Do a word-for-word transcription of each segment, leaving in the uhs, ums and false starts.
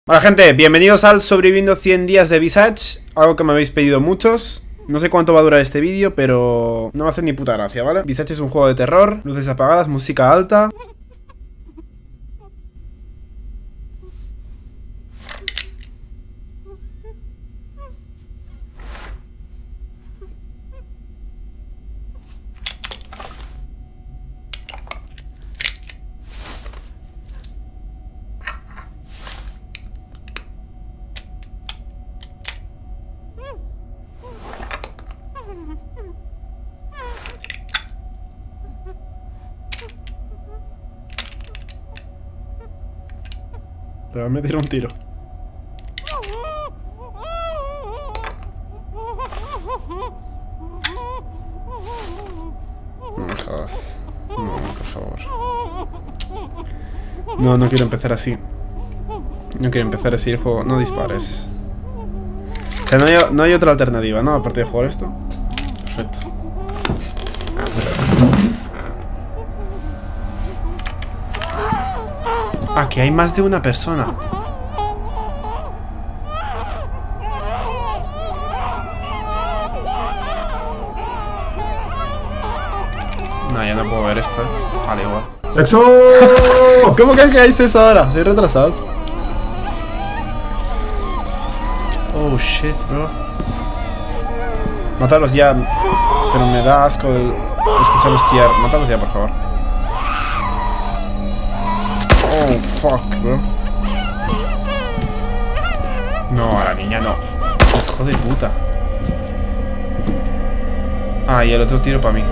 Hola gente, bienvenidos al Sobreviviendo cien días de Visage. Algo que me habéis pedido muchos. No sé cuánto va a durar este vídeo, pero no me hace ni puta gracia, ¿vale? Visage es un juego de terror, luces apagadas, música alta. Le voy a meter un tiro. No me jodas. No, por favor. No, no quiero empezar así. No quiero empezar así el juego. No dispares. O sea, no hay, no hay otra alternativa, ¿no? Aparte de jugar esto. Perfecto. Ah, que hay más de una persona. No, ya no puedo ver esto. Vale, igual. ¡Sexo! ¿Cómo que hagáis eso ahora? ¿Sois retrasados? Oh shit, bro. Mátalos ya. Pero me da asco el escucharlos chillar. Mátalos ya, por favor. Oh, fuck, bro. No, a la niña no. Hijo de puta. Ah, y el otro tiro para mí.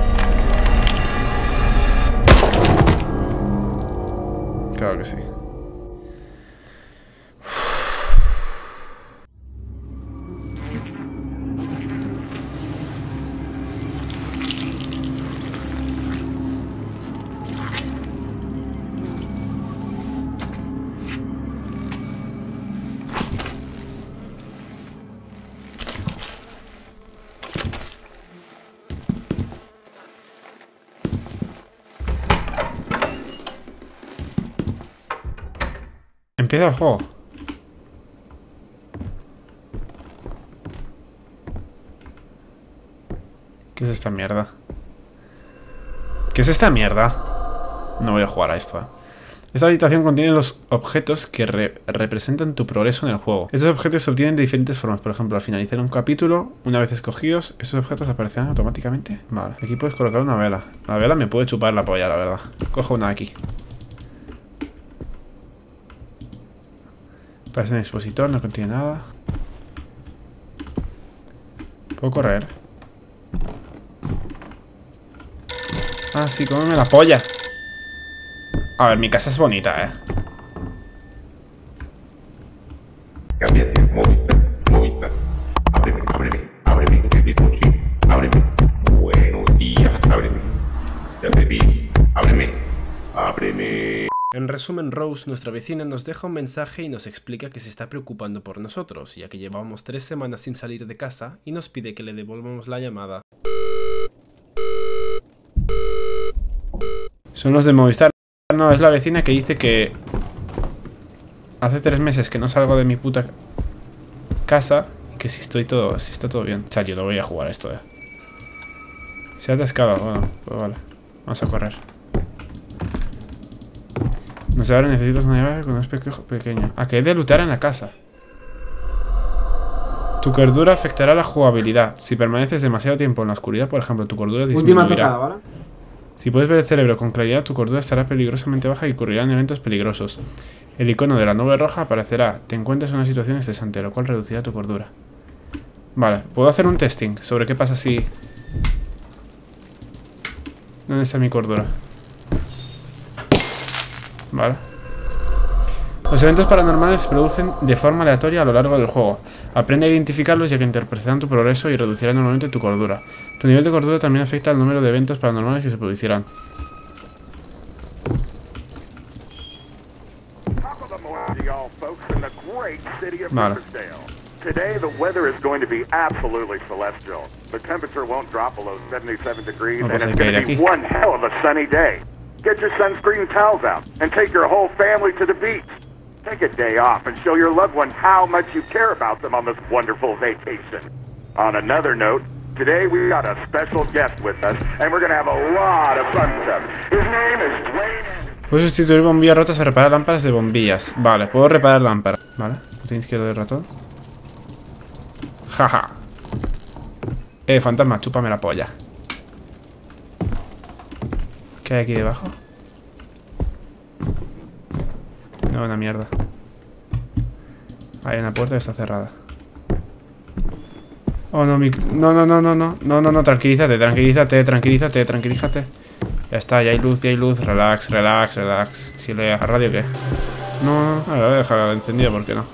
Claro que sí. Empieza el juego. ¿Qué es esta mierda? ¿Qué es esta mierda? No voy a jugar a esto, ¿eh? Esta habitación contiene los objetos que re representan tu progreso en el juego. Estos objetos se obtienen de diferentes formas. Por ejemplo, al finalizar un capítulo, una vez escogidos, esos objetos aparecerán automáticamente. Vale, aquí puedes colocar una vela. La vela me puede chupar la polla, la verdad. Cojo una aquí. Parece un expositor, no contiene nada. ¿Puedo correr? Ah, sí, cómeme la polla. A ver, mi casa es bonita, eh. Cámbiate, Movistar, Movistar. Ábreme, ábreme, ábreme, el mismo chip. Ábreme. Buenos días, ábreme. Ya te vi. Ábreme, ábreme. En resumen, Rose, nuestra vecina, nos deja un mensaje y nos explica que se está preocupando por nosotros, ya que llevamos tres semanas sin salir de casa y nos pide que le devolvamos la llamada. Son los de Movistar. No, es la vecina que dice que hace tres meses que no salgo de mi puta casa y que si estoy todo, si está todo bien. O sea, yo no voy a jugar esto, eh. Se ha atascado, bueno, pues vale. Vamos a correr. No sé, ahora necesitas una llave con un espejo pequeño. Ah, que he de lootear en la casa. Tu cordura afectará la jugabilidad. Si permaneces demasiado tiempo en la oscuridad, por ejemplo, tu cordura disminuirá. Última tocada, ¿vale? Si puedes ver el cerebro con claridad, tu cordura estará peligrosamente baja y ocurrirán eventos peligrosos. El icono de la nube roja aparecerá. Te encuentras en una situación estresante, lo cual reducirá tu cordura. Vale, puedo hacer un testing sobre qué pasa si... ¿Dónde está mi cordura? Vale. Los eventos paranormales se producen de forma aleatoria a lo largo del juego. Aprende a identificarlos ya que interpretarán tu progreso y reducirán normalmente tu cordura. Tu nivel de cordura también afecta al número de eventos paranormales que se producirán. Vale. Today the weather is going to be absolutely celestial. The temperature won't drop below seventy-seven degrees, No, pues and it's hay que going ir to be aquí. one hell of a sunny day. Get your sunscreen towels out and take your whole family to the beach. Take a day off and show your loved ones how much you care about them on this wonderful vacation. On another note, today we got a special guest with us, and we're gonna have a lot of fun stuff. His name is Dwayne. Puedes sustituir bombillas rotas a reparar lámparas de bombillas. Vale, puedo reparar lámparas. Vale, botón izquierdo del ratón. Jaja. Eh, fantasma, chúpame la polla. ¿Qué hay aquí debajo? No, una mierda. Hay una puerta que está cerrada. Oh, no, mi... No, no, no, no, no. No, no, no, tranquilízate, tranquilízate, tranquilízate, tranquilízate. Ya está, ya hay luz, ya hay luz. Relax, relax, relax. Si le a radio, ¿qué? No, no, voy a dejar encendido, ¿por qué no?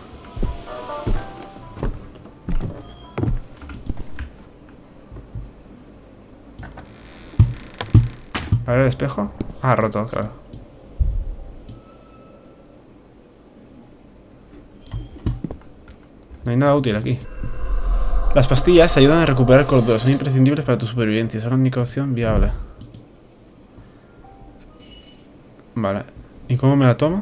A ver el espejo. Ah, roto, claro. No hay nada útil aquí. Las pastillas ayudan a recuperar cordura. Son imprescindibles para tu supervivencia. Es una única opción viable. Vale. ¿Y cómo me la tomo?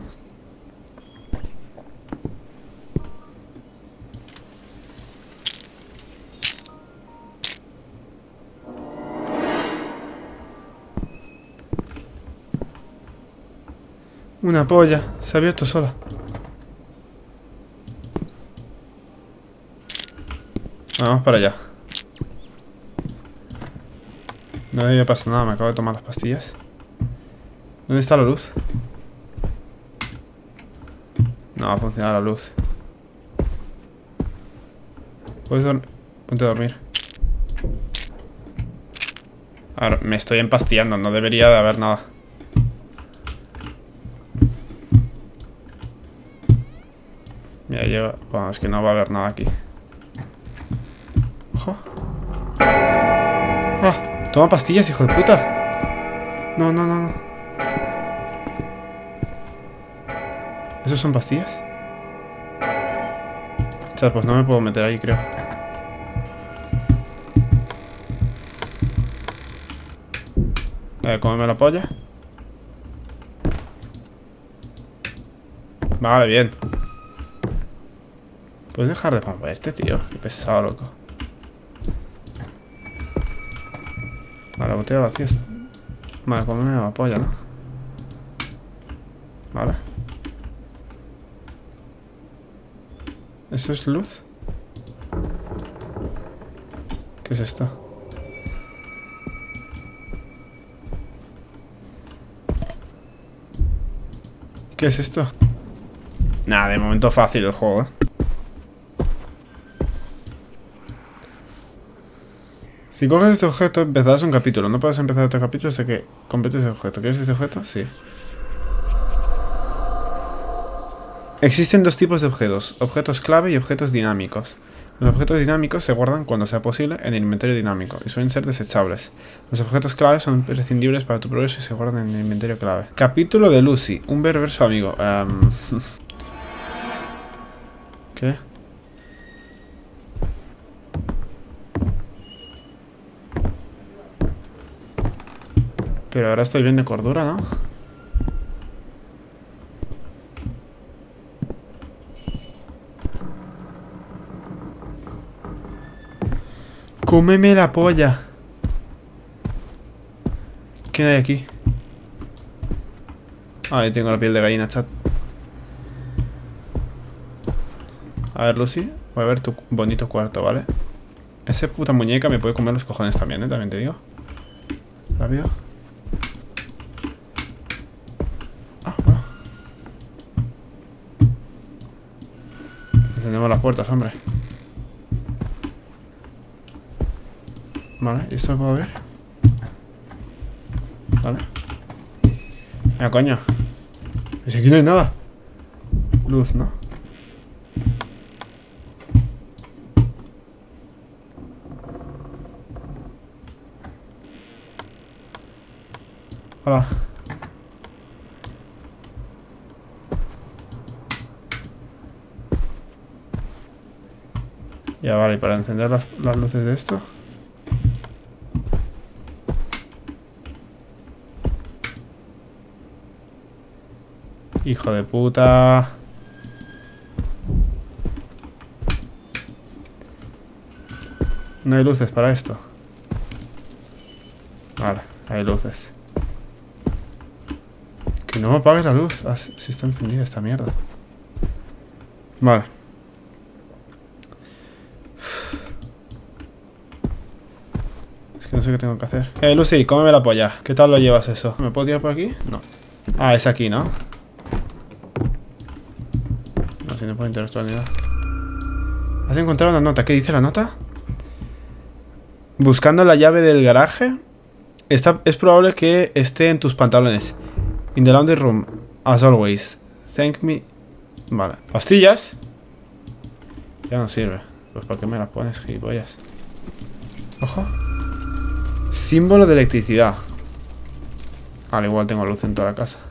Una polla. Se ha abierto sola. Vamos para allá. No debe pasar nada, me acabo de tomar las pastillas. ¿Dónde está la luz? No va a funcionar la luz. Puedes dormir. Ponte a dormir. Ahora, me estoy empastillando, no debería de haber nada. Mira, lleva. Bueno, es que no va a haber nada aquí. Ojo. Ah, toma pastillas, hijo de puta. No, no, no, no. ¿Esos son pastillas? Chat, pues no me puedo meter ahí, creo. A ver, ¿cómo me la polla? Vale, bien. ¿Puedes dejar de moverte, tío? Qué pesado, loco. Vale, la botella vacía está. Vale, ¿cómo me la polla, no? Vale. ¿Eso es luz? ¿Qué es esto? ¿Qué es esto? Nada, de momento fácil el juego, ¿eh? Si coges este objeto, empezarás un capítulo. No puedes empezar otro capítulo hasta que completes ese objeto. ¿Quieres este objeto? Sí. Existen dos tipos de objetos, objetos clave y objetos dinámicos. Los objetos dinámicos se guardan cuando sea posible en el inventario dinámico y suelen ser desechables. Los objetos clave son imprescindibles para tu progreso y se guardan en el inventario clave. Capítulo de Lucy, un perverso amigo. Um... ¿Qué? Pero ahora estoy bien de cordura, ¿no? ¡Cómeme la polla! ¿Qué hay aquí? Ahí tengo la piel de gallina, chat. A ver, Lucy. Voy a ver tu bonito cuarto, ¿vale? Esa puta muñeca me puede comer los cojones también, ¿eh? También te digo. Rápido. Ah, bueno. Encendemos las puertas, hombre. Vale, ¿y esto lo puedo abrir? Vale. Mira, coño. Pues aquí no hay nada. Luz, ¿no? Hola. Ya vale, y para encender las, las luces de esto. Hijo de puta. No hay luces para esto. Vale, hay luces. Que no me apagues la luz. Ah, si está encendida esta mierda. Vale. Es que no sé qué tengo que hacer. Eh, Lucy, cómeme la polla. ¿Qué tal lo llevas eso? ¿Me puedo tirar por aquí? No. Ah, es aquí, ¿no? No, si no puedo interactuar ni nada. Has encontrado una nota. ¿Qué dice la nota? Buscando la llave del garaje. Está, es probable que esté en tus pantalones. In the laundry room, as always. Thank me. Vale. ¿Pastillas? Ya no sirve. Pues ¿para qué me las pones, gilipollas? Ojo. Símbolo de electricidad. Al igual tengo luz en toda la casa.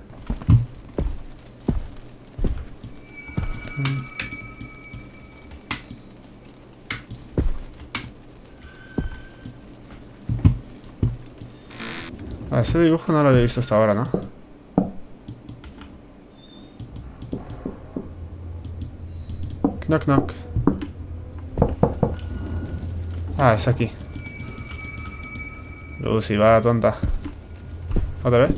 Ah, ese dibujo no lo había visto hasta ahora, ¿no? Knock, knock. Ah, es aquí. Lucy, va tonta. ¿Otra vez?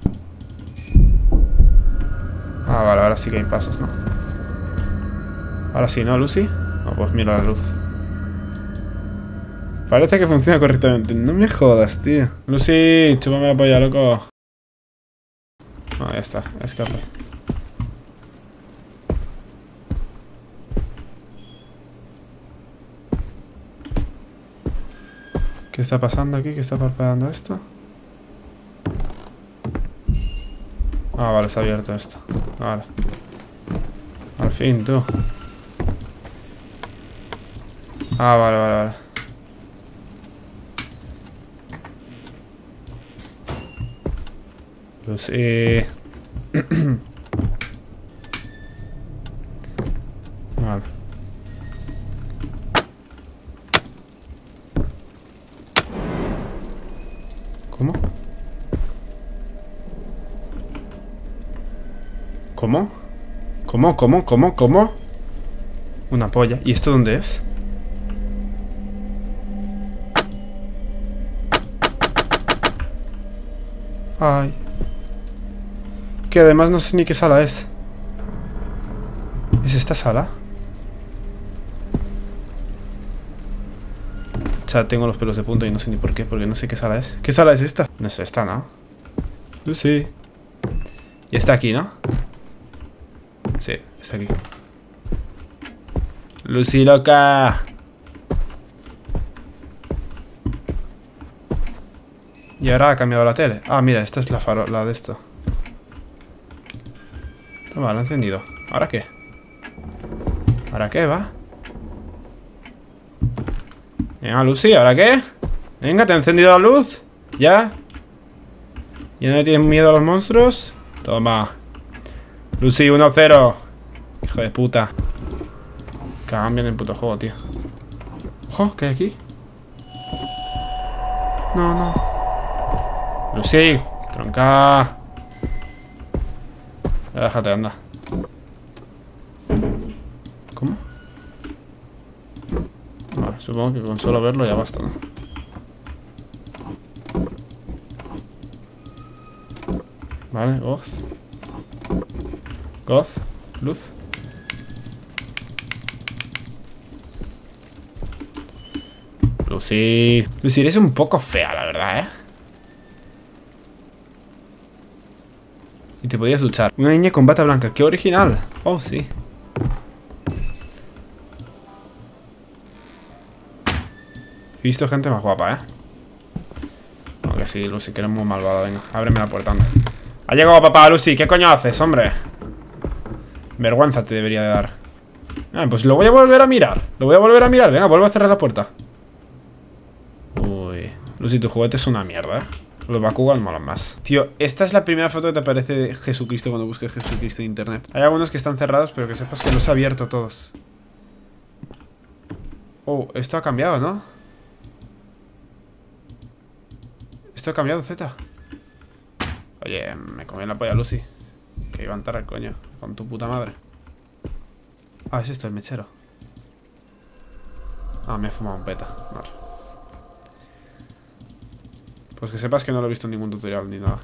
Ah, vale, ahora sí que hay pasos, ¿no? Ahora sí, ¿no, Lucy? No, pues mira la luz. Parece que funciona correctamente. No me jodas, tío. Lucy, chúpame la polla, loco. Ah, ya está, escape. ¿Qué está pasando aquí? ¿Qué está parpadeando esto? Ah, vale, se ha abierto esto. Vale. Al fin, tú. Ah, vale, vale, vale. Pues, eh... vale. ¿Cómo? ¿Cómo? ¿Cómo? ¿Cómo? ¿Cómo? ¿Cómo? Una polla. ¿Y esto dónde es? Ay. Que además no sé ni qué sala es. ¿Es esta sala? O sea, tengo los pelos de punta y no sé ni por qué, porque no sé qué sala es. ¿Qué sala es esta? No es esta, ¿no? Lucy. Y está aquí, ¿no? Sí, está aquí. Lucy, loca. Y ahora ha cambiado la tele. Ah, mira, esta es la farola, la de esto. Toma, la he encendido. ¿Ahora qué? ¿Ahora qué, va? Venga, Lucy, ¿ahora qué? Venga, ¿te he encendido la luz? ¿Ya? ¿Ya no tienes miedo a los monstruos? Toma. Lucy, uno cero. Hijo de puta. Cambian el puto juego, tío. Ojo, ¿qué hay aquí? No, no. Lucy, tronca. Ya, déjate, anda. ¿Cómo? Vale, supongo que con solo verlo ya basta, ¿no? Vale, goz. Goz. Luz. Lucy. Lucy, eres un poco fea, la verdad, ¿eh? Y te podías duchar. Una niña con bata blanca. ¡Qué original! Oh, sí. He visto gente más guapa, ¿eh? Aunque sí, Lucy, que eres muy malvada. Venga, ábreme la puerta, anda. Ha llegado papá, Lucy. ¿Qué coño haces, hombre? Vergüenza te debería de dar. Ah, pues lo voy a volver a mirar. Lo voy a volver a mirar. Venga, vuelvo a cerrar la puerta. Uy. Lucy, tu juguete es una mierda, ¿eh? Los Bakugan molan más. Tío, esta es la primera foto que te aparece de Jesucristo cuando busques Jesucristo en internet. Hay algunos que están cerrados, pero que sepas que los he abierto todos. Oh, esto ha cambiado, ¿no? Esto ha cambiado, Z. Oye, me comí la polla, Lucy. Que iba a entrar al coño. Con tu puta madre. Ah, es esto, el mechero. Ah, me he fumado un peta. Vale. Pues que sepas que no lo he visto en ningún tutorial ni nada.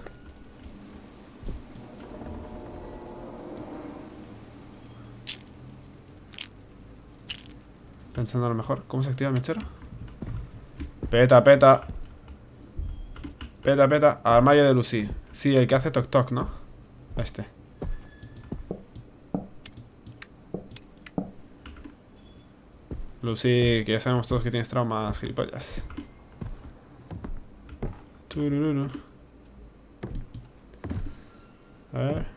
Pensando a lo mejor. ¿Cómo se activa el mechero? Peta, peta. Peta, peta. Armario de Lucy. Sí, el que hace toc toc, ¿no? Este. Lucy, que ya sabemos todos que tienes traumas, gilipollas. Turururu. A ver.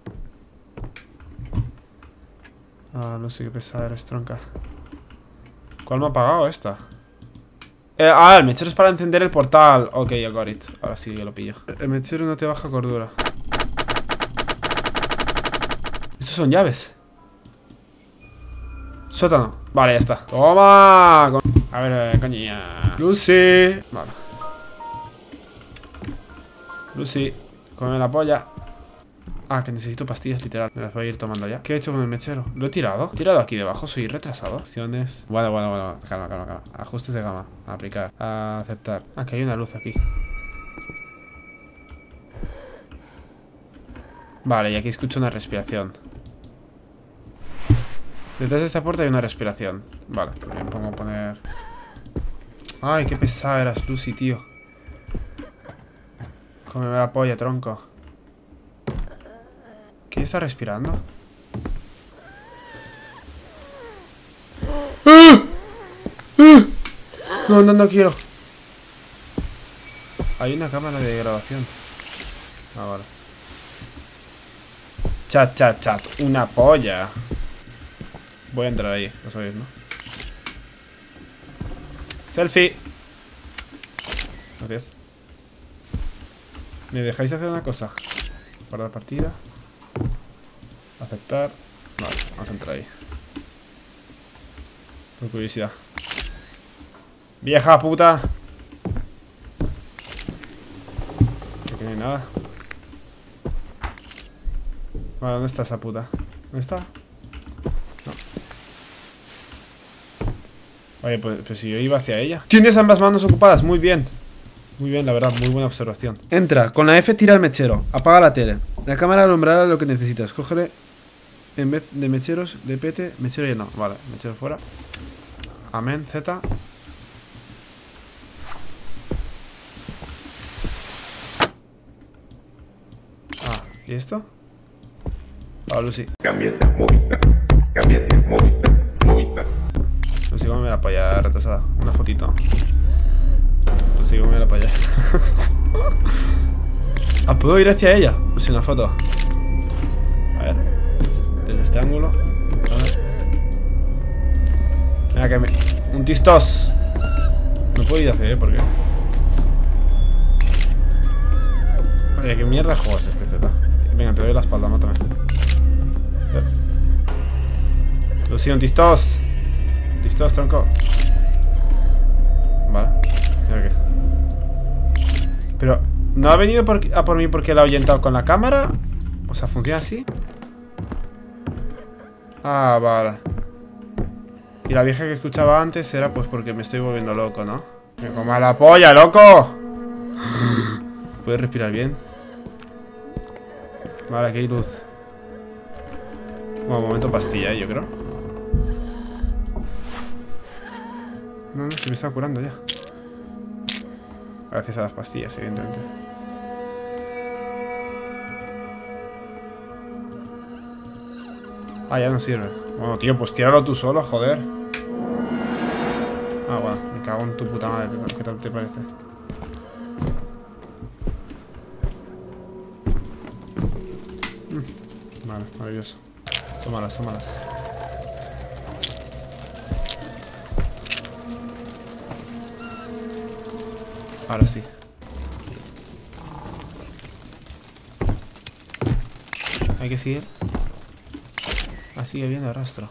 Ah, Lucy, qué pesada eres, tronca. ¿Cuál me ha apagado esta? Eh, ah, el mechero es para encender el portal. Ok, I got it. Ahora sí que lo pillo. El mechero no te baja cordura. Estos son llaves. Sótano. Vale, ya está. ¡Toma! A ver, coña. Lucy. Vale. Lucy, cómeme la polla. Ah, que necesito pastillas, literal. Me las voy a ir tomando ya. ¿Qué he hecho con el mechero? ¿Lo he tirado? ¿He tirado aquí debajo? Soy retrasado. Opciones. Bueno, bueno, bueno. Calma, calma, calma. Ajustes de gama. Aplicar. A aceptar. Ah, que hay una luz aquí. Vale, y aquí escucho una respiración. Detrás de esta puerta hay una respiración. Vale, me pongo a poner... Ay, qué pesada eras, Lucy, tío. Cómeme la polla, tronco. ¿Quién está respirando? ¡Ah! ¡Ah! No, no, no quiero. Hay una cámara de grabación. Ahora. Chat, chat, chat. Una polla. Voy a entrar ahí, lo sabéis, ¿no? Selfie. Gracias. ¿Me dejáis hacer una cosa? Guardar partida. Aceptar. Vale, vamos a entrar ahí. Por curiosidad. ¡Vieja puta! Aquí no hay nada. Vale, ¿dónde está esa puta? ¿Dónde está? No. Oye, pues, pues si yo iba hacia ella. Tienes ambas manos ocupadas, muy bien. Muy bien, la verdad, muy buena observación. Entra, con la F tira el mechero. Apaga la tele. La cámara alumbrará lo que necesitas. Cógele. En vez de mecheros, de pete, mechero ya no. Vale, mechero fuera. Amén, Z. Ah, ¿y esto? Ah, Lucy. Cámbiate a Movistar. Cámbiate a Movistar. Movistar. Lucy, cómo me la polla retrasada. Una fotito. Lucy, cómo me la polla. Ah, ¿puedo ir hacia ella? Lucy, una foto. A ver. Desde este ángulo. A ver. Mira que me... Un tistos. No puedo ir hacia él, ¿por qué? Oye, ¿qué mierda de juego es este Z? Venga, te doy la espalda, mátame. Lucy, un tistos. Tistos, tronco. Vale. Mira qué. Pero, ¿no ha venido por, a por mí porque la ha ahuyentado con la cámara? O sea, ¿funciona así? Ah, vale. Y la vieja que escuchaba antes era pues porque me estoy volviendo loco, ¿no? ¡Me coma la polla, loco! ¿Puedes respirar bien? Vale, aquí hay luz. Bueno, momento pastilla, ¿eh? Yo creo. No, no, se me está curando ya. Gracias a las pastillas, evidentemente. Ah, ya no sirve. Bueno, tío, pues tíralo tú solo, joder. Ah, bueno, me cago en tu puta madre. ¿Qué tal te parece? Mm, vale, maravilloso. Tómalas, tómalas. Ahora sí. Hay que seguir. Ah, sigue viendo el rastro.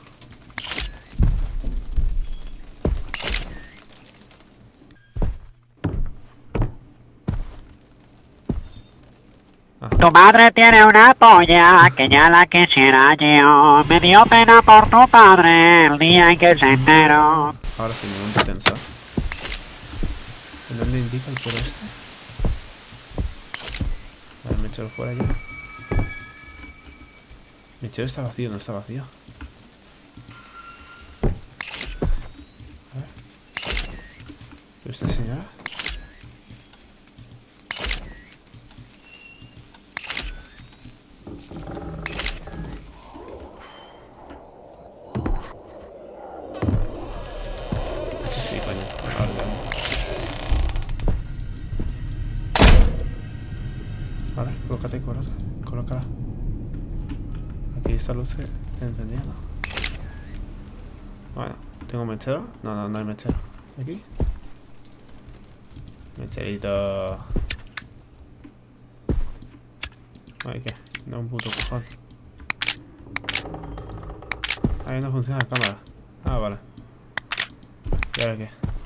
Ah. Tu madre tiene una polla que ya la quisiera yo. Me dio pena por tu padre el día en que se enteró. Ahora sí, me voy a tenso. ¿En dónde indica el puro este? Vale, el mechero fuera ya. El mechero está vacío, no está vacío. A ver. ¿Pero esta señora? Sí, coño. Ahora ya. Vale, colócate, colócate, colócala. Aquí esta luz encendida, ¿no? Bueno, ¿tengo mechero? No, no, no hay mechero. ¿Aquí? Mecherito. Ay, ¿qué? No, un puto cojón. Ahí no funciona la cámara. Ah, vale. ¿Y ahora qué?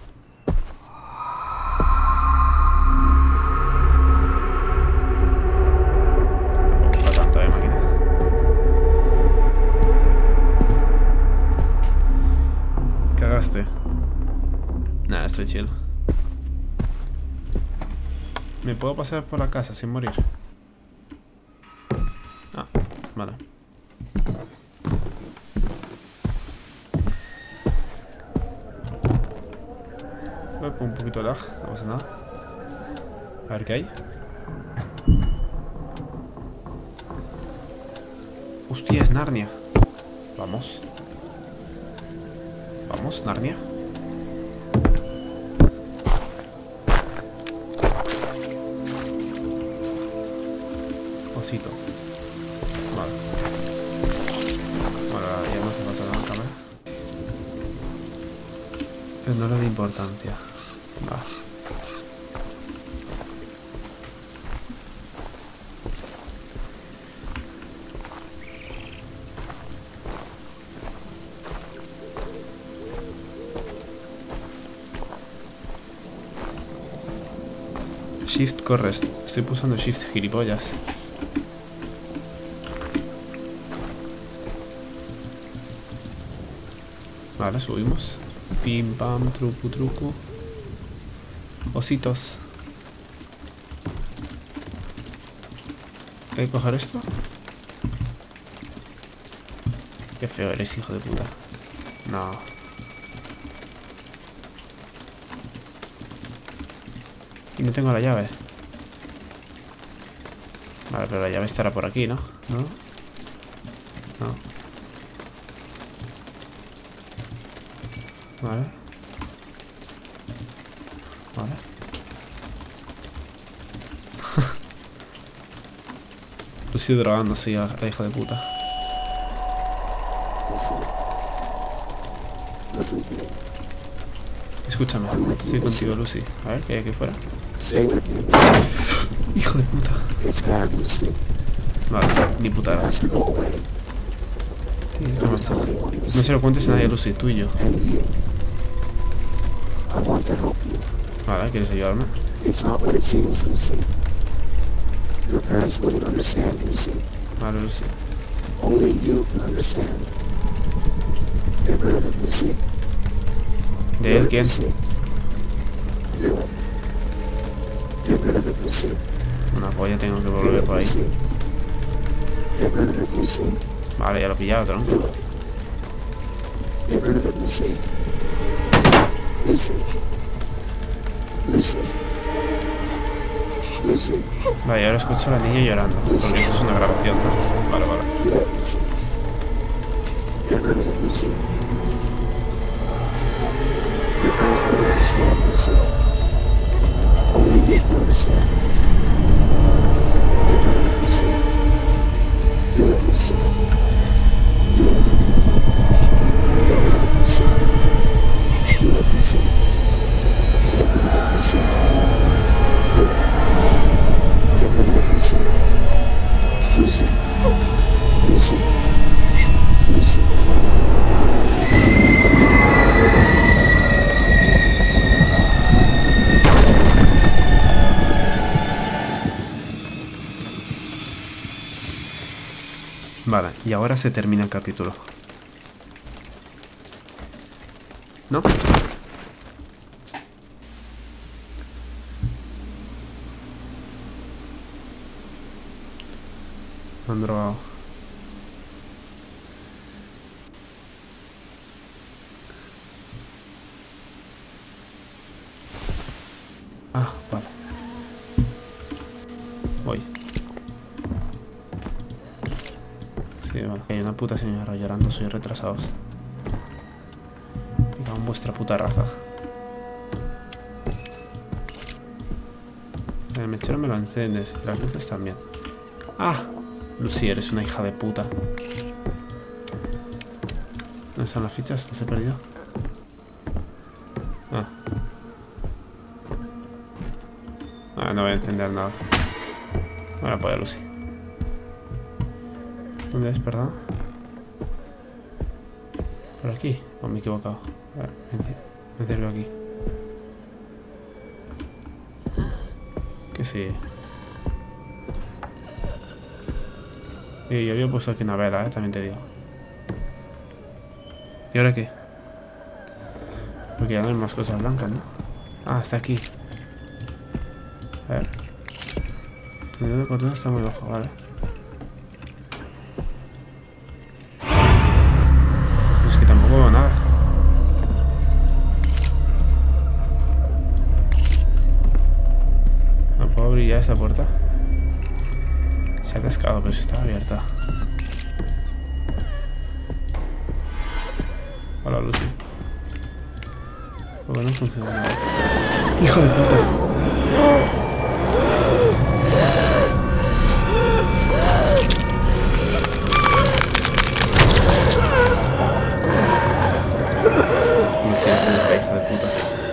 Tampoco para tanto, eh, máquina. Cagaste. Nada, estoy chill. ¿Me puedo pasar por la casa sin morir? Ah, vale. Un poquito de lag, no pasa nada. A ver qué hay. Hostia, es Narnia. Vamos. Vamos, Narnia. Osito. Vale. Bueno, ya no hace falta la cámara. Pero no le da importancia. Va. Shift corres. Estoy pulsando Shift, gilipollas. Vale, subimos. Pim pam, truco, truco. Ositos. ¿Hay que coger esto? Qué feo eres, hijo de puta. No. Y no tengo la llave. Vale, pero la llave estará por aquí, ¿no? ¿No? No. Vale. Vale. Lucy drogándose a la hija de puta. Escúchame, estoy contigo, Lucy. A ver, ¿qué hay aquí fuera? Hijo de puta. Vale, ni putada. No se lo cuentes a nadie, Lucy, tú y yo. Vale, ¿quieres ayudarme? Vale, Lucy. ¿De él quién? Una polla, tengo que volver por ahí. Vale, ya lo he pillado, tronco. Vale, ahora escucho a la niña llorando. Porque esto es una grabación, ¿no? Vale, vale. Vale, y ahora se termina el capítulo. ¿No? han drogado. Ah, vale. Voy. Sí, vale. Hay una puta señora llorando, soy retrasados. Digan vuestra puta raza. El mechero me lo enciendes y las luces también. ¡Ah! Lucy, eres una hija de puta. ¿Dónde están las fichas? ¿Las he perdido? Ah. Ah, no voy a encender nada. Bueno, pues Lucy. ¿Dónde es, perdón? ¿Por aquí? ¿O me he equivocado? A ver, me sirve aquí. Que sí. Y yo había puesto aquí una vela, ¿eh? También te digo. ¿Y ahora qué? Porque ya no hay más cosas blancas, ¿no? Ah, está aquí. A ver. Tu nivel de control está muy bajo, vale. Es que tampoco veo nada. ¿No puedo abrir ya esa puerta? Se ha atascado, pero si estaba abierta. Hola, Lucy. ¿Por qué no funciona nada? ¡Hijo de puta! Lucy es muy fea, hija de puta.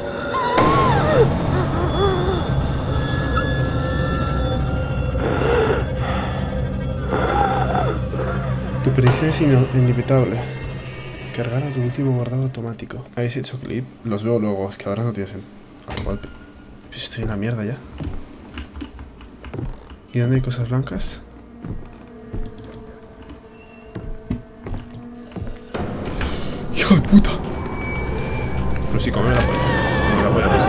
Tu pericia es inevitable. Cargar a tu último guardado automático. ¿Habéis hecho clip? Los veo luego, es que ahora no tienes al golpe. Pues estoy en la mierda ya. ¿Y dónde hay cosas blancas? ¡Hijo de puta! Pero sí, come la polla. Come la polla, pues.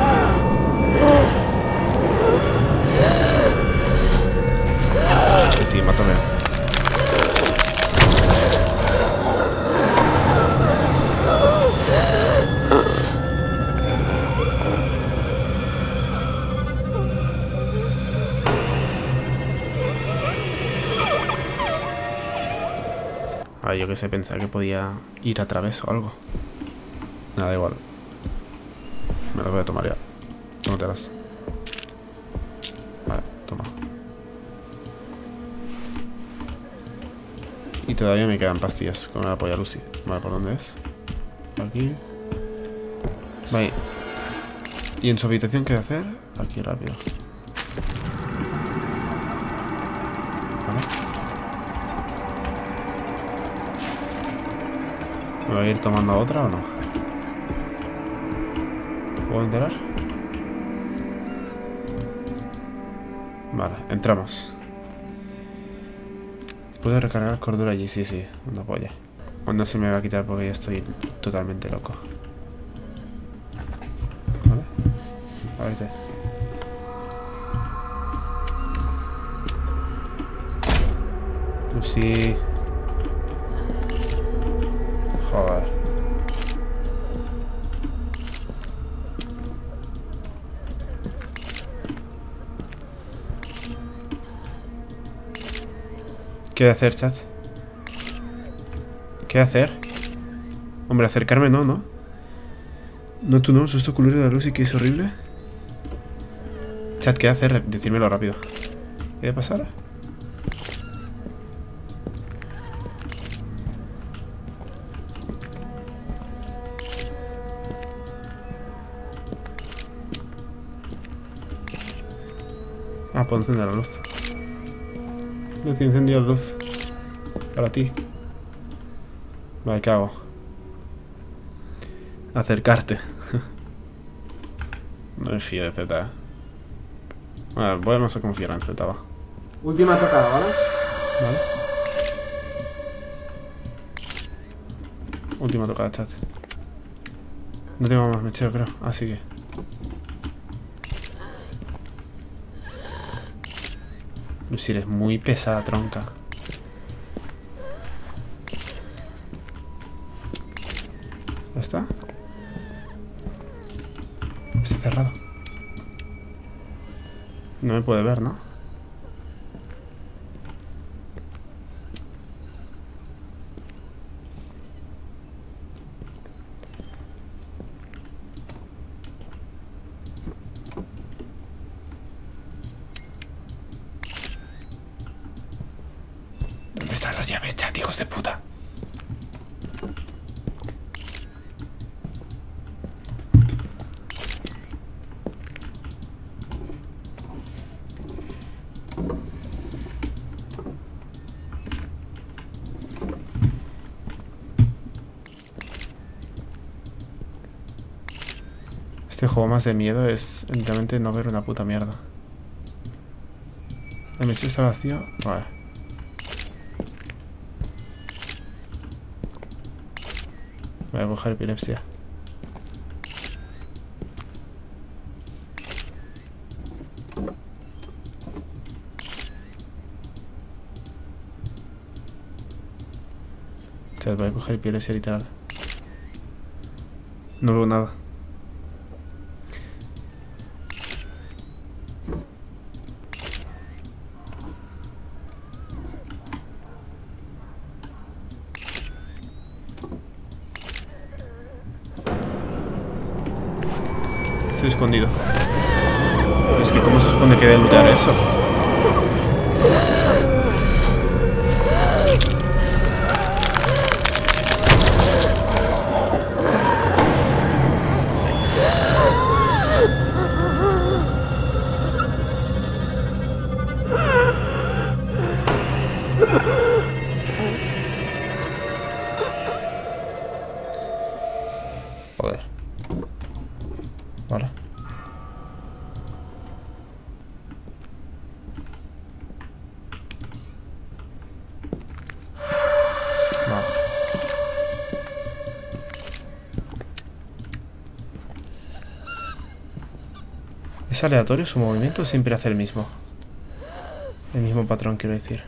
Que sí, mátame. Ah, yo que sé, pensaba que podía ir a través o algo. Nada, igual. Me lo voy a tomar ya. Tómatelas. Vale, toma. Y todavía me quedan pastillas. Con la polla Lucy. Vale, ¿por dónde es? Por aquí. Vale. ¿Y en su habitación qué hacer? Aquí, rápido. Vale. ¿Me voy a ir tomando otra o no? ¿Puedo enterar? Vale, entramos. ¿Puedo recargar cordura allí? Sí, sí, una polla. O no se me va a quitar porque ya estoy totalmente loco. Vale. Ábrete. Lucy. Joder. ¿Qué hacer, chat? ¿Qué hacer? Hombre, acercarme no, ¿no? No, tú no, susto culero de Lucy, que es horrible. Chat, ¿qué hacer? Decírmelo rápido. ¿Qué va a pasar? Ah, puedo encender la luz. Luz y encendido la luz. Para ti. Vale, ¿qué hago? Acercarte. No me fío de Z, eh. Bueno, vamos a confiar en Z, va. Última tocada, ¿vale? Vale. Última tocada, chat. No tengo más mechero, creo. Así que... Lucy, eres muy pesada, tronca. ¿Ya está? Está cerrado. No me puede ver, ¿no? ¿Dónde están las llaves, chat, hijos de puta? Este juego más de miedo es literalmente no ver una puta mierda. El mecho está vacío. Vale. Voy a coger epilepsia. Chat, voy a coger epilepsia literal. No veo nada. Estoy escondido. Pero es que ¿cómo se supone que de lootear eso? Joder. Vale. Vale. ¿Es aleatorio su movimiento o siempre hace el mismo? El mismo patrón, quiero decir.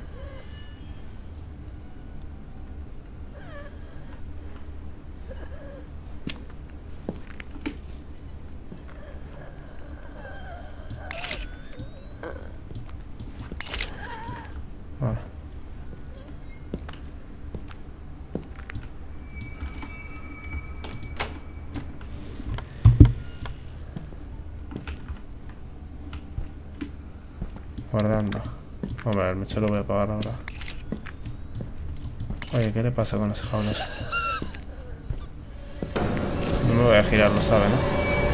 Vale. Guardando. Hombre, el mecho lo voy a apagar ahora. Oye, ¿qué le pasa con las jaulas? No me voy a girar, lo sabe, ¿no?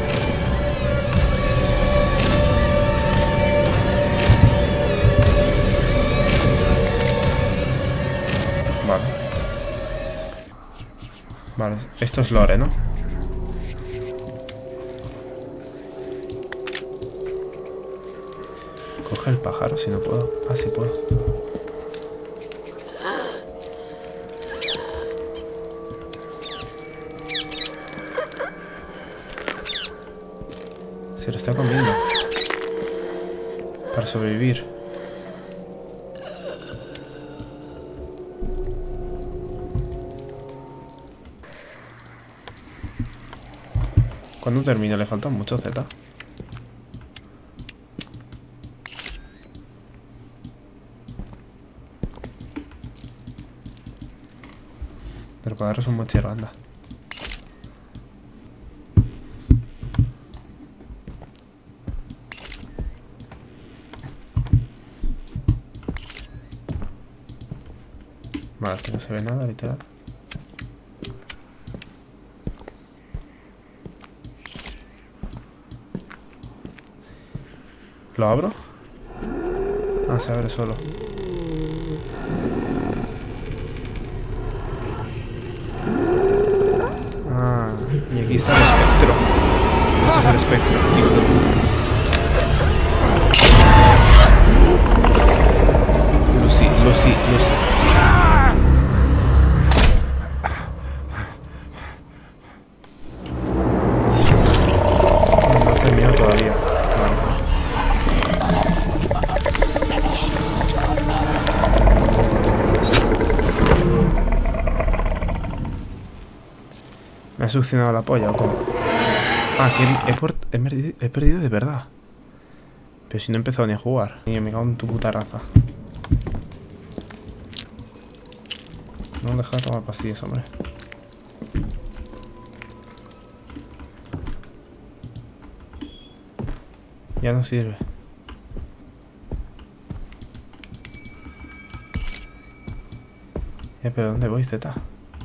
Vale. Vale, esto es lore, ¿no? Coge el pájaro si no puedo. Ah, sí puedo. Se lo está comiendo. Para sobrevivir. ¿Cuándo termina? Le falta mucho, Z. Pero para daros un mochero, anda. Vale, aquí no se ve nada, literal. ¿Lo abro? Ah, se abre solo. Ah, y aquí está el espectro. Este es el espectro, hijo de puta. Lucy, Lucy, Lucy. No he terminado todavía. Vale. ¿Me ha succionado la polla o cómo? Ah, que he, he, he, perdido, he perdido de verdad. Pero si no he empezado ni a jugar. Niño, me cago en tu puta raza. No deja de tomar pastillas, hombre. Ya no sirve. Eh, pero ¿dónde voy, Z?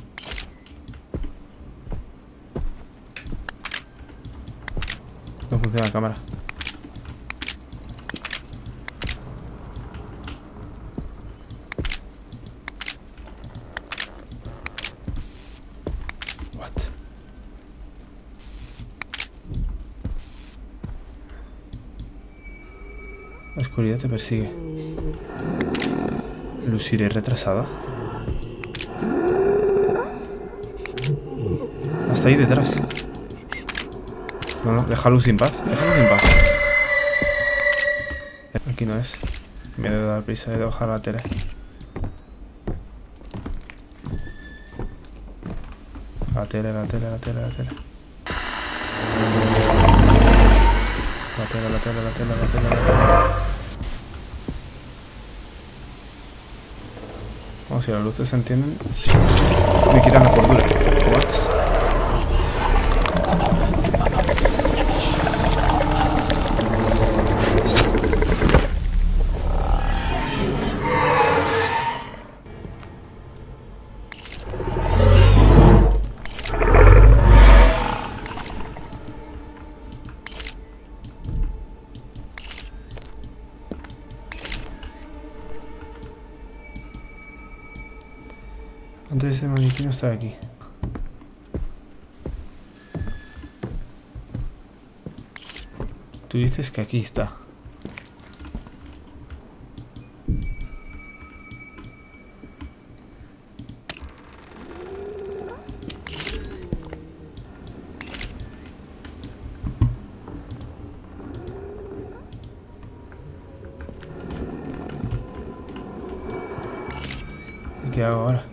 No funciona la cámara. What? La oscuridad te persigue. Luciré retrasada. Hasta ahí detrás. No, no, deja luz en paz. Déjalo en paz. Aquí no es. Me he de dar prisa, he de bajar la tele. La tele, la tele, la tele, la tele. La tele, la tele, la tele, la tele, la tele. Como si las luces se entienden. Me quitan la cordura. What? Antes este maniquí no estaba aquí. Tú dices que aquí está. ¿Y qué hago ahora?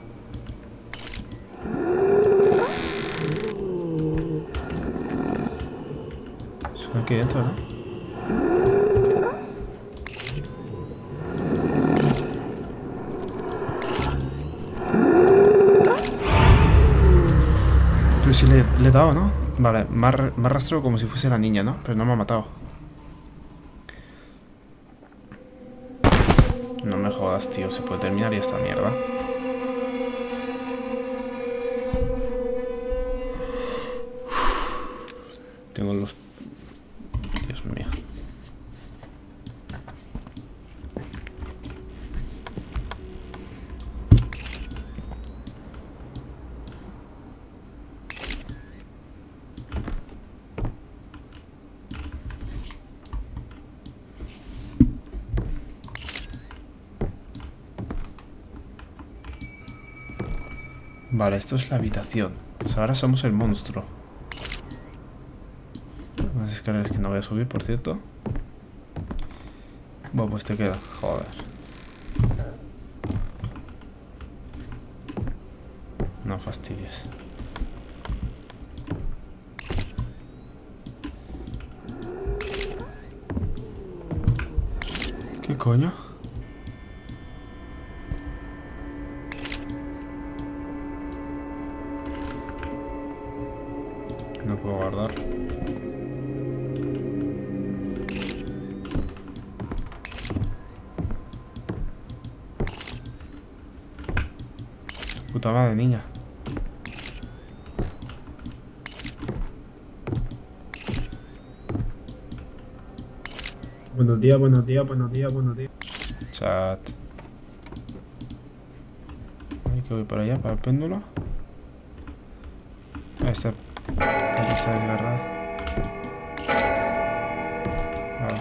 Aquí dentro, ¿no? Pero si le, le he dado, ¿no? Vale, me ha arrastrado como si fuese la niña, ¿no? Pero no me ha matado. No me jodas, tío. Se puede terminar ya esta mierda. Tengo los... Dios mío. Vale, esto es la habitación. Pues ahora somos el monstruo. Unas escaleras que no voy a subir, por cierto. Bueno, pues te queda. Joder. No fastidies. ¿Qué coño? No puedo guardar. Puta madre, niña. Buenos días, buenos días, buenos días, buenos días. Chat. Hay que voy por allá para el péndulo. Ahí está. Aquí está desgarrado. Vale.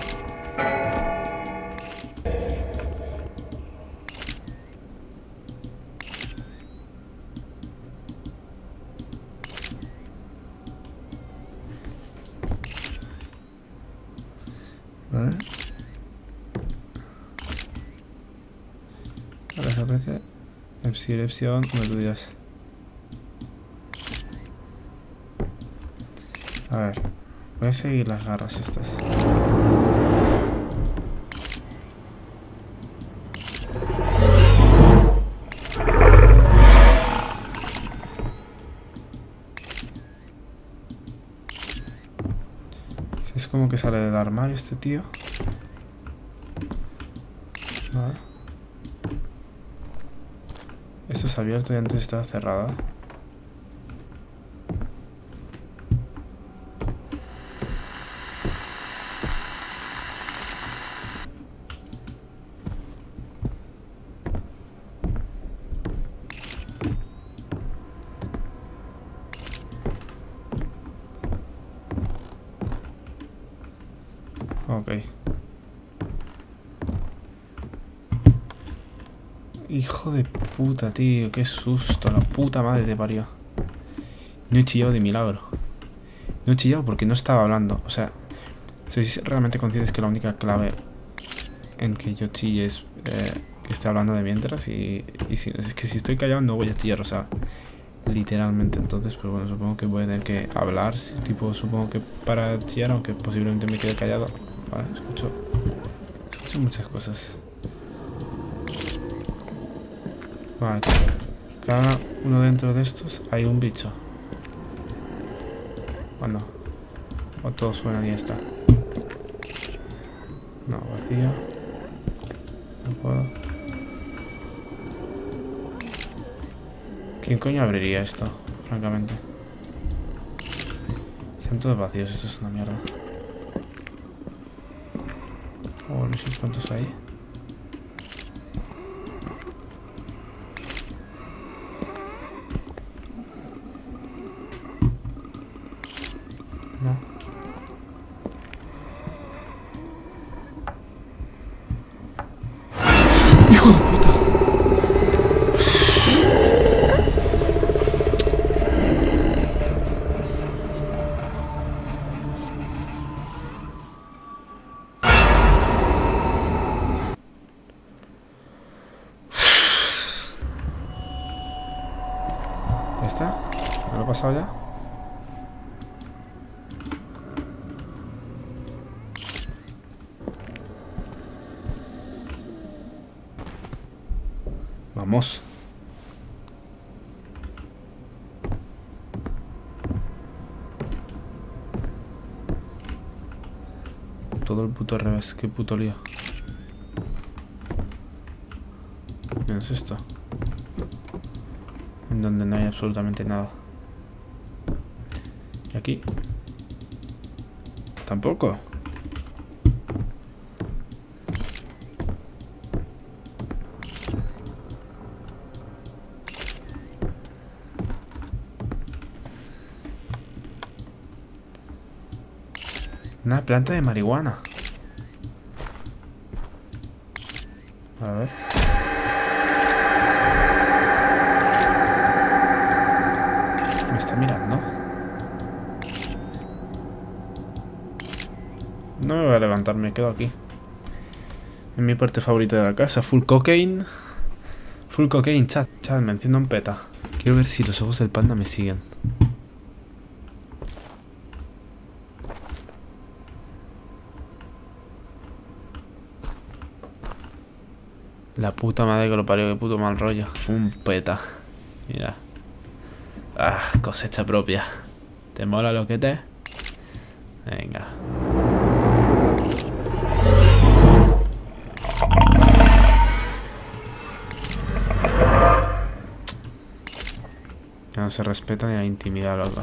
Vale. Ahora se aparece Epsi, Epsilon, no dudas. A ver, voy a seguir las garras estas. Es como que sale del armario este tío. Vale. Esto es abierto y antes estaba cerrado. Ok. Hijo de puta, tío. Qué susto. La puta madre te parió. No he chillado de milagro. No he chillado porque no estaba hablando. O sea, ¿sois realmente conscientes que la única clave en que yo chille es eh, que esté hablando de mientras? Y, y si, es que si estoy callado no voy a chillar, o sea, literalmente. Entonces, pues bueno, supongo que voy a tener que hablar. Tipo, supongo que para chillar, aunque posiblemente me quede callado. Vale, escucho, escucho muchas cosas. Vale, cada uno dentro de estos hay un bicho. O no, o todo suena y ya está. No, vacío. No puedo. ¿Quién coño abriría esto? Francamente. Están todos vacíos, esto es una mierda. Oh, no sé cuántos hay. No. ¡Hijo de puta! ¿Ya está? ¿Me lo he pasado ya? Vamos. Todo el puto revés, qué puto lío. Menos esto. En donde no hay absolutamente nada. ¿Y aquí? Tampoco. Una planta de marihuana. A ver. Me está mirando. No me voy a levantar, me quedo aquí. En mi parte favorita de la casa. Full cocaine. Full cocaine, chat. Chat, me enciendo un peta. Quiero ver si los ojos del panda me siguen. La puta madre que lo parió, qué puto mal rollo. Fue un peta. Mira. Ah, cosecha propia. ¿Te mola lo que te? Venga. Que no se respeta ni la intimidad, loco.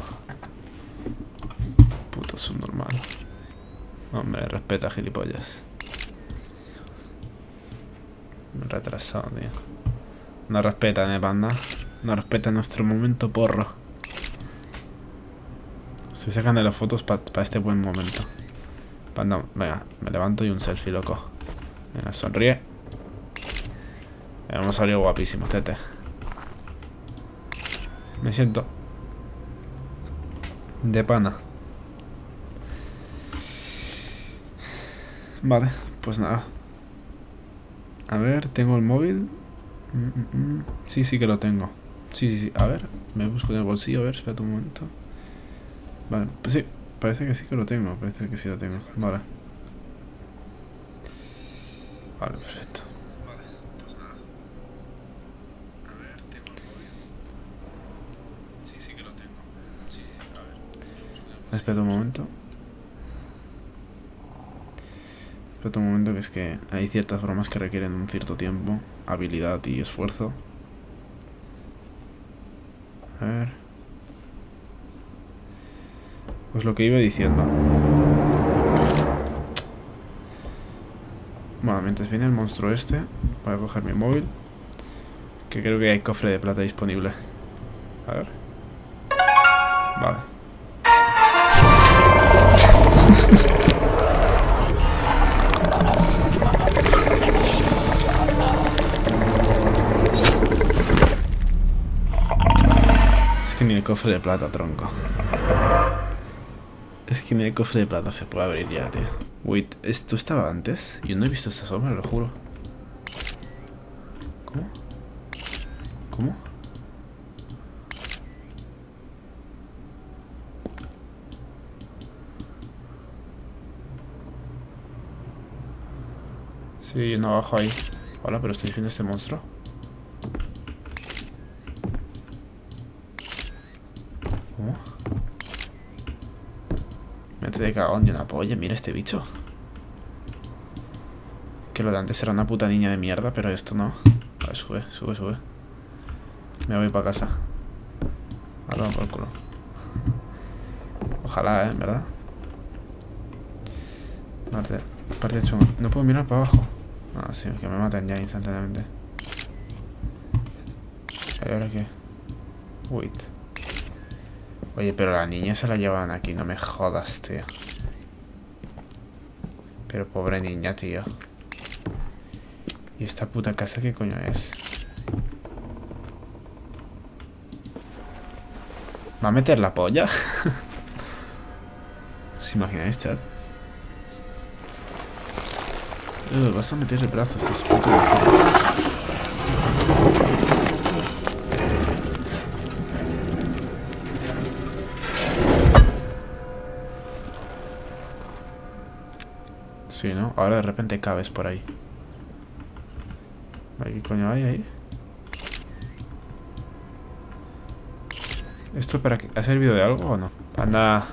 Puto subnormal. Hombre, respeta, gilipollas. Retrasado, tío. No respetan, eh, panda. No respetan nuestro momento porro. Estoy sacando las fotos para pa este buen momento. Panda, venga, me levanto y un selfie, loco. Venga, sonríe. Hemos salido guapísimos, tete. Me siento de pana. Vale, pues nada. A ver, ¿tengo el móvil? Mm, mm, mm. Sí, sí que lo tengo. Sí, sí, sí. A ver, me busco en el bolsillo. A ver, espérate un momento. Vale, pues sí. parece que sí que lo tengo. Parece que sí lo tengo. Vale. Vale, perfecto. Vale, pues nada. A ver, tengo el móvil. Sí, sí que lo tengo. Sí, sí, sí, a ver. Espera un momento. Espera un momento, que es que hay ciertas bromas que requieren un cierto tiempo, habilidad y esfuerzo. A ver. Pues lo que iba diciendo. Bueno, mientras viene el monstruo este, voy a coger mi móvil, que creo que hay cofre de plata disponible. A ver. Vale. Es que ni el cofre de plata, tronco. Es que ni el cofre de plata se puede abrir ya, tío. Wait, ¿esto estaba antes? Yo no he visto esta sombra, lo juro. ¿Cómo? ¿Cómo? Sí, hay uno abajo ahí. Hola, pero ¿estáis viendo este monstruo? ¿Cómo? Mete de cagón y una polla, mira este bicho. Que lo de antes era una puta niña de mierda, pero esto no. Vale, sube, sube, sube. Me voy para casa. A tomar por culo. Ojalá, eh, ¿verdad? Parte, parte chunga. No puedo mirar para abajo. Ah, sí, que me matan ya instantáneamente. ¿Y ahora qué? Wait. Oye, pero la niña se la llevan aquí, no me jodas, tío. Pero pobre niña, tío. ¿Y esta puta casa qué coño es? ¿Va a meter la polla? ¿Os imagináis, chat? Uh, vas a meter el brazo, estás puto de fuego. Sí, ¿no? Ahora de repente cabes por ahí. ¿Qué coño hay ahí? ¿Esto para qué? ¿Ha servido de algo o no? Panda.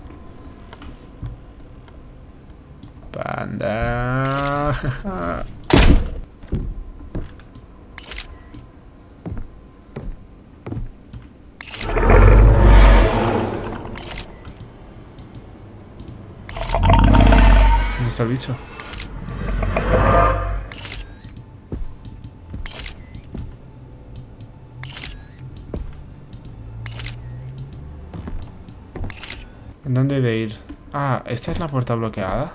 Panda. ¿Dónde está el bicho? ¿En dónde he de ir? Ah, ¿esta es la puerta bloqueada?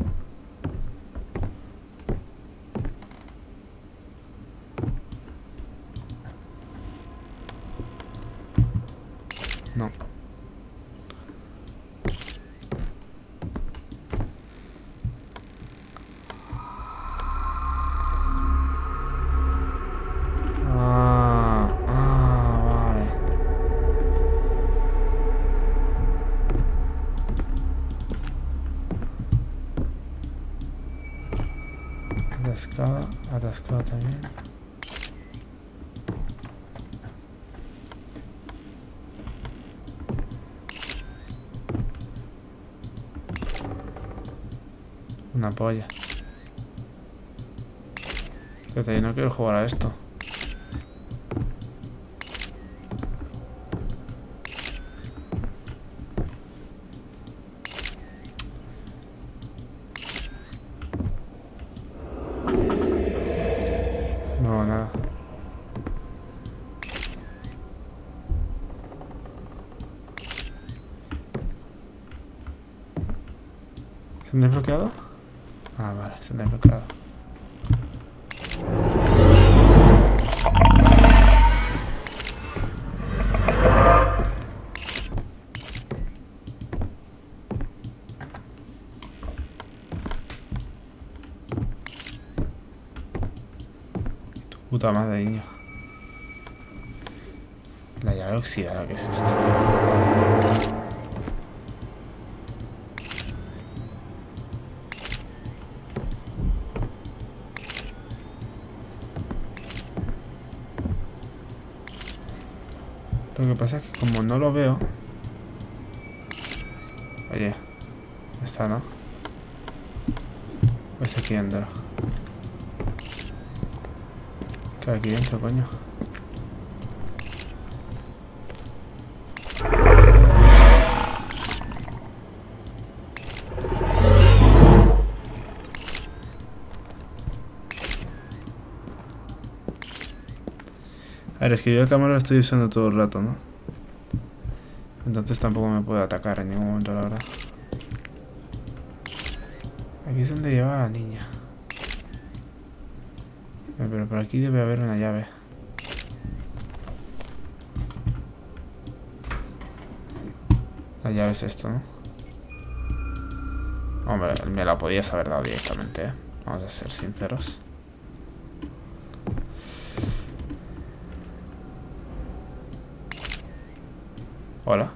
No. Ah, ah, vale. Atascada, atascada también. Una polla. Fíjate, yo no quiero jugar a esto. No, nada. ¿Se han desbloqueado? Ah, vale, se han desbloqueado. Tu puta madre, niño. La llave oxidada, ¿qué es esto? Lo que pasa es que como no lo veo... Oye, está, ¿no? Pues aquí dentro. ¿Qué hay aquí dentro, coño? A ver, es que yo la cámara la estoy usando todo el rato, ¿no? Entonces tampoco me puede atacar en ningún momento, la verdad. Aquí es donde lleva a la niña. Pero por aquí debe haber una llave. La llave es esto, ¿no? Hombre, me la podías haber dado directamente, ¿eh? Vamos a ser sinceros. Hola.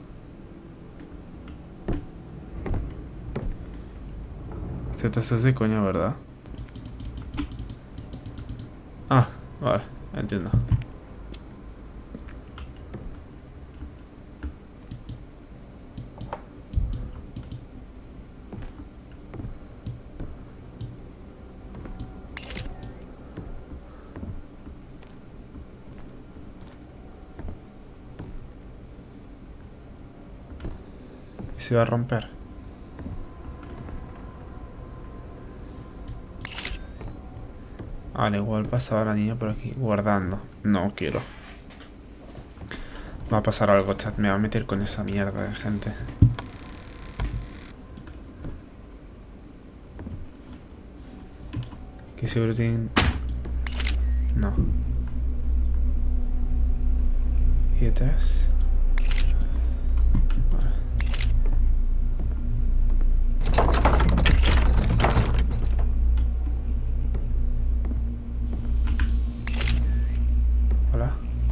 Se te haces de coño, ¿verdad? Ah, vale, entiendo. ¿Y se va a romper? Vale, igual pasaba la niña por aquí, guardando. No quiero. Va a pasar algo, chat. Me va a meter con esa mierda de gente. Que seguro tienen... No. ¿Y detrás? Vale. Hola.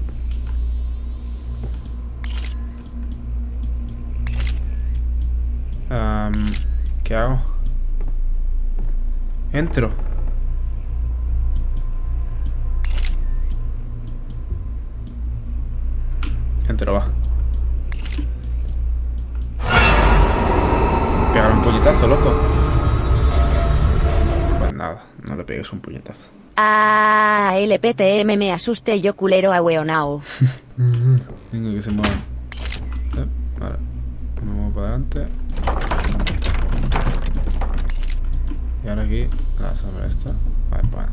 Um, ¿Qué hago? Entro. Entro, va. Pegar un puñetazo, loco. Pues nada, no le pegues un puñetazo. Ah, L P T M me asuste yo culero a weonao. Venga, que se muevan. Eh, vale. Me muevo para adelante. Y ahora aquí, la sombra esta. Vale, bueno.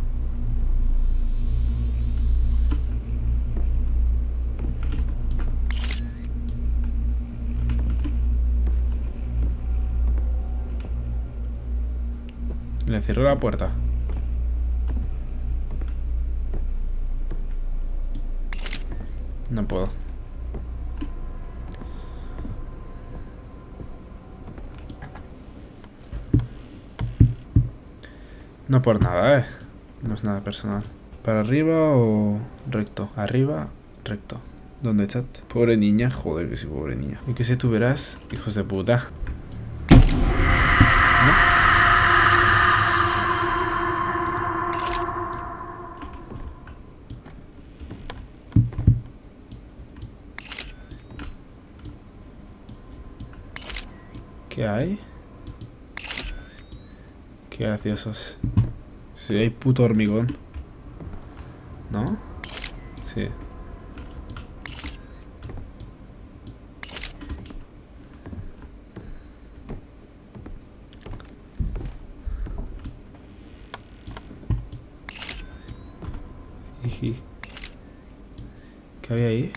Le cierro la puerta. No puedo. No por nada, eh. No es nada personal. ¿Para arriba o recto? Arriba, recto. ¿Dónde, chat? Pobre niña. Joder, que sí, pobre niña. Y que si tú verás, hijos de puta. ¿No? ¿Qué hay? Qué graciosos. Si hay puto hormigón. ¿No? Sí. Jiji. ¿Qué había ahí?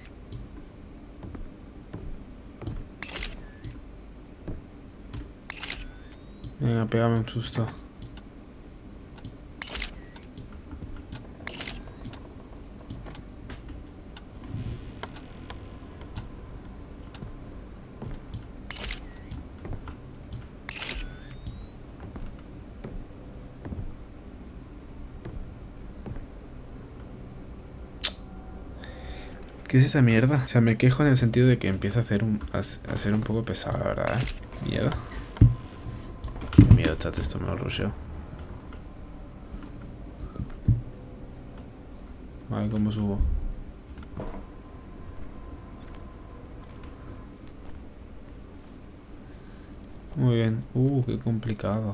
Venga, pégame un susto. ¿Qué es esta mierda? O sea, me quejo en el sentido de que empieza a, hacer un, a, a ser un poco pesado, la verdad, ¿eh? Miedo. Qué miedo, chat, esto me lo rusheo. Vale, ¿cómo subo? Muy bien. Uh, qué complicado.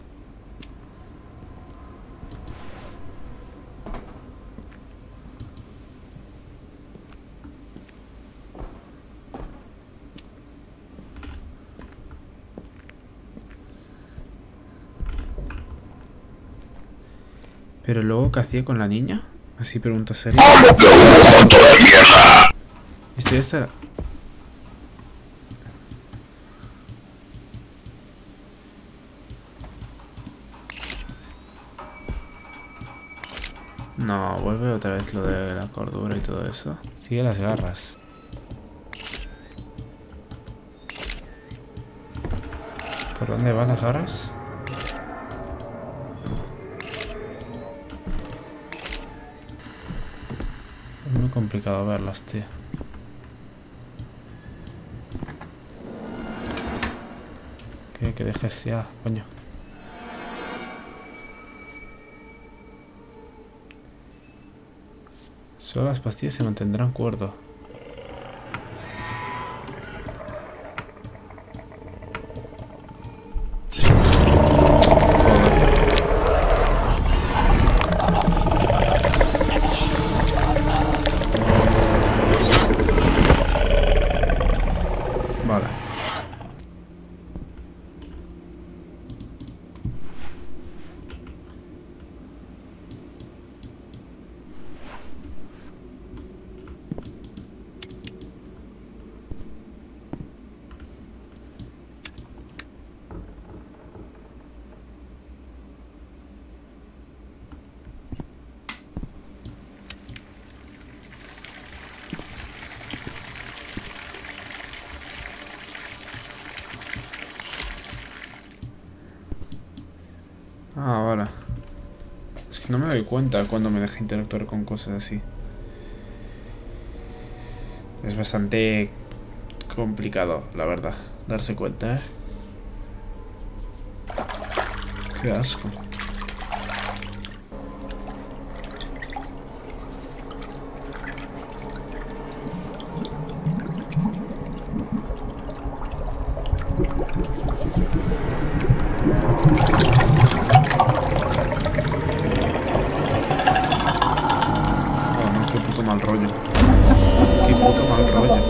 Pero luego, ¿qué hacía con la niña? Así pregunta seria. Esto ya está. No, vuelve otra vez lo de la cordura y todo eso. Sigue las garras. ¿Por dónde van las garras? Es muy complicado verlas, tío. Que, que dejes ya, coño. Solo las pastillas se mantendrán cuerdo. Vale. Ah, vale. Es que no me doy cuenta cuando me deja interactuar con cosas así. Es bastante complicado, la verdad, darse cuenta, ¿eh? Qué asco. Mal rollo. Qué puto mal rollo.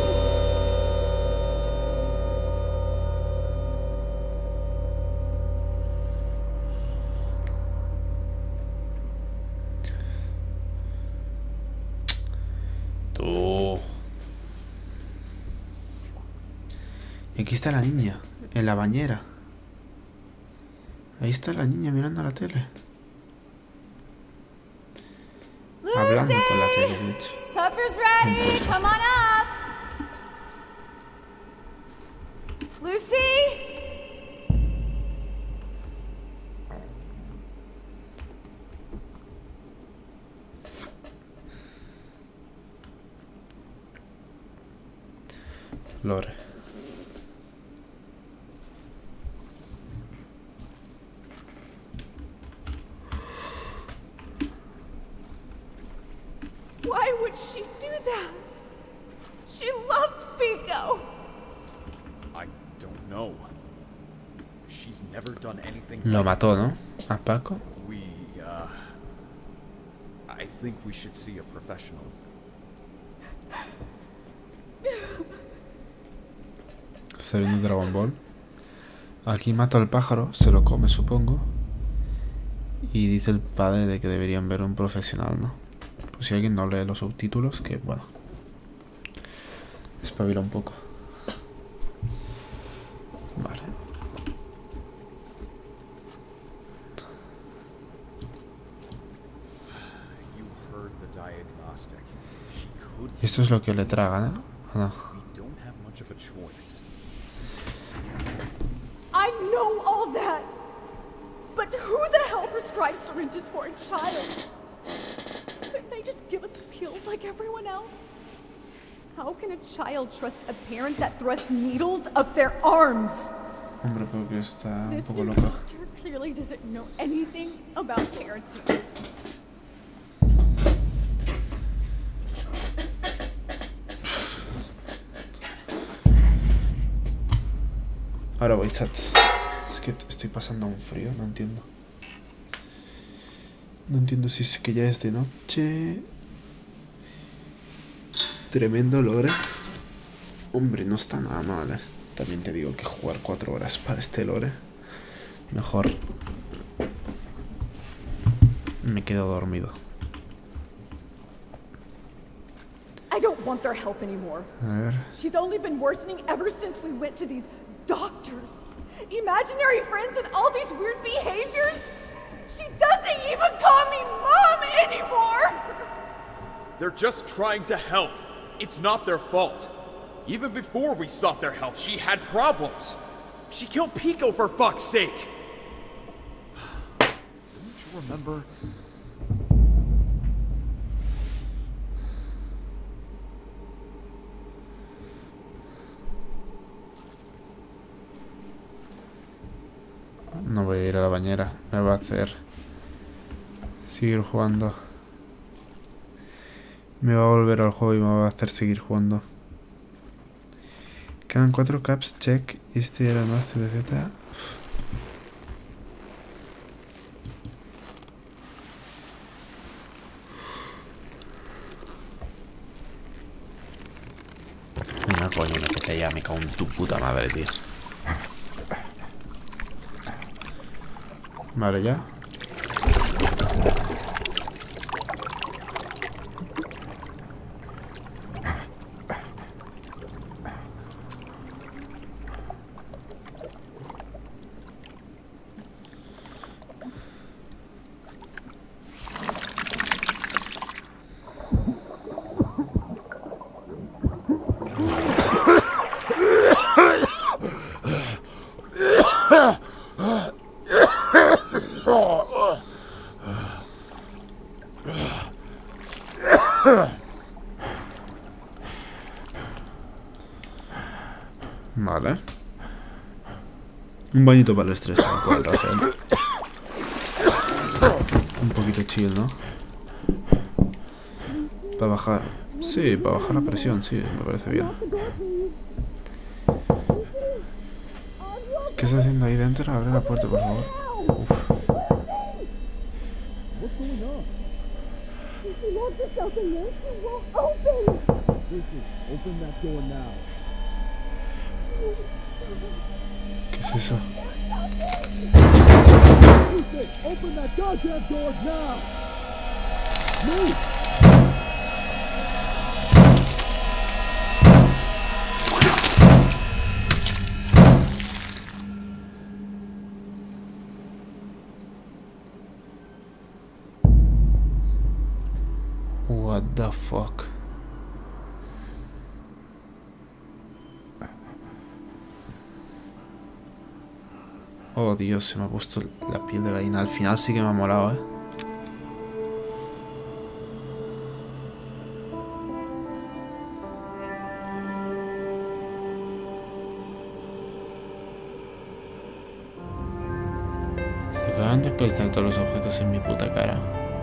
Tú. Y aquí está la niña, en la bañera. Ahí está la niña mirando la tele. Hablando con la tele, de hecho. Supper's ready. Come on up. Lucy? Lore. Why would she do that? She loved Pico. I don't know. She's never done anything. Lo like mató, this. ¿no? A Paco. We, uh... I think we should see a professional. Está viendo Dragon Ball. Aquí mata al pájaro, se lo come, supongo. Y dice el padre de que deberían ver un profesional, ¿no? Pues si alguien no lee los subtítulos, que bueno. Espabila un poco. Vale. You heard the diagnostic. She could. Y esto es lo que le traga, ¿no? ¿O no? We don't have much of a choice. I know all that. But who the hell prescribes syringes for a child? Couldn't they just give us the pills like everyone else? How can a child trust a parent that thrusts needles up their arms? Hombre, porque está un This poco new loca. doctor clearly doesn't know anything about parenting. Ahora voy, chat. Es que estoy pasando un frío, no entiendo. No entiendo si es que ya es de noche. Tremendo lore. Hombre, no está nada mal, ¿eh? También te digo que jugar cuatro horas para este lore. Mejor me quedo dormido. I don't want their help anymore. A ver. She's only been worsening ever since we went to these doctors. Imaginary friends and all these weird behaviors. She doesn't even call me mom anymore. They're just trying to help. It's not their fault. Even before we sought their help, she had problems. She killed Pico for fuck's sake. Don't you remember? No voy a ir a la bañera. Me va a hacer seguir jugando. Me va a volver al juego y me va a hacer seguir jugando. Quedan cuatro caps, check. Y este era más C D Z. Venga, coño, no te ya me cago en tu puta madre, tío. Vale, ya. Vale. Un bañito para el estrés, tal cual, Rafael. Un poquito chill, ¿no? Para bajar. Sí, para bajar la presión, sí, me parece bien. ¿Qué estás haciendo ahí dentro? Abre la puerta, por favor. Uf. ¿Qué es eso? What the fuck? Oh Dios, se me ha puesto la piel de gallina. Al final sí que me ha molado, eh. Se acaban de actualizar todos los objetos en mi puta cara.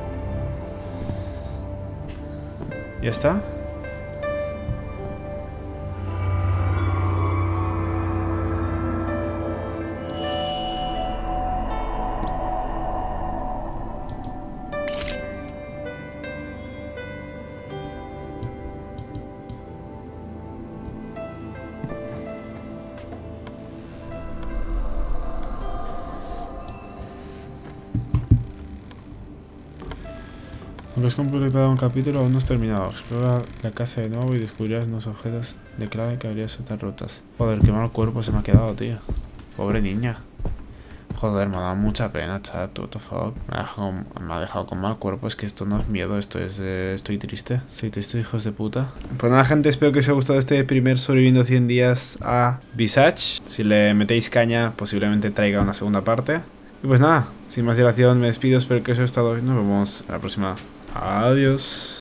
¿Ya está? Aunque has completado un capítulo, aún no has terminado. Explora la casa de nuevo y descubrirás unos objetos de clave que habrías otras rutas. Joder, qué mal cuerpo se me ha quedado, tío. Pobre niña. Joder, me ha dado mucha pena, chat. What the fuck. Me ha dejado, me ha dejado con mal cuerpo. Es que esto no es miedo, esto es... Eh, estoy triste. Soy triste, hijos de puta. Pues nada, gente, espero que os haya gustado este primer sobreviviendo cien días a Visage. Si le metéis caña, posiblemente traiga una segunda parte. Y pues nada, sin más dilación, me despido. Espero que os haya gustado y nos vemos en la próxima. Adiós.